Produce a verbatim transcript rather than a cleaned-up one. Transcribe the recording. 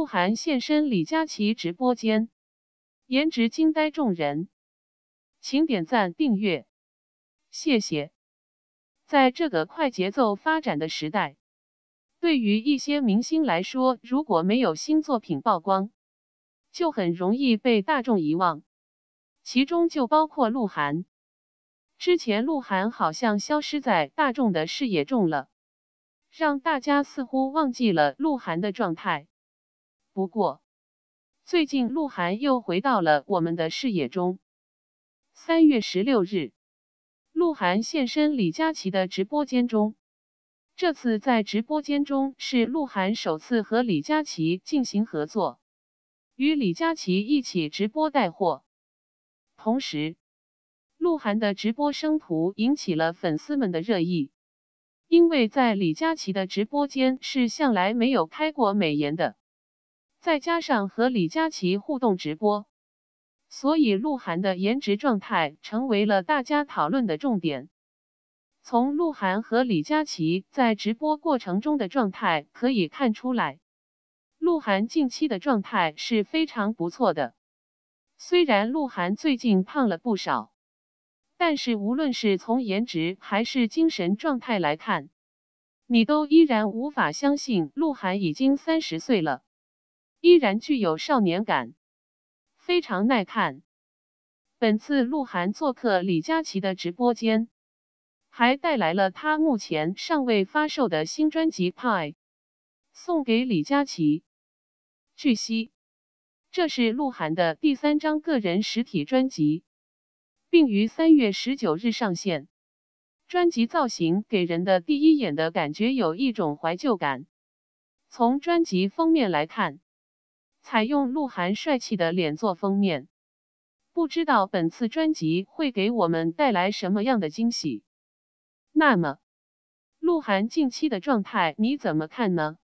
鹿晗现身李佳琦直播间，颜值惊呆众人，请点赞订阅，谢谢。在这个快节奏发展的时代，对于一些明星来说，如果没有新作品曝光，就很容易被大众遗忘，其中就包括鹿晗。之前鹿晗好像消失在大众的视野中了，让大家似乎忘记了鹿晗的状态。不过，最近鹿晗又回到了我们的视野中。三月十六日，鹿晗现身李佳琦的直播间中。这次在直播间中是鹿晗首次和李佳琦进行合作，与李佳琦一起直播带货。同时，鹿晗的直播生图引起了粉丝们的热议，因为在李佳琦的直播间是向来没有开过美颜的，再加上和李佳琦互动直播，所以鹿晗的颜值状态成为了大家讨论的重点。从鹿晗和李佳琦在直播过程中的状态可以看出来，鹿晗近期的状态是非常不错的。虽然鹿晗最近胖了不少，但是无论是从颜值还是精神状态来看，你都依然无法相信鹿晗已经三十岁了，依然具有少年感，非常耐看。本次鹿晗做客李佳琦的直播间，还带来了他目前尚未发售的新专辑《Pie》，送给李佳琦。据悉，这是鹿晗的第三张个人实体专辑，并于三月十九日上线。专辑造型给人的第一眼的感觉有一种怀旧感。从专辑封面来看，采用鹿晗帅气的脸做封面，不知道本次专辑会给我们带来什么样的惊喜。那么，鹿晗近期的状态你怎么看呢？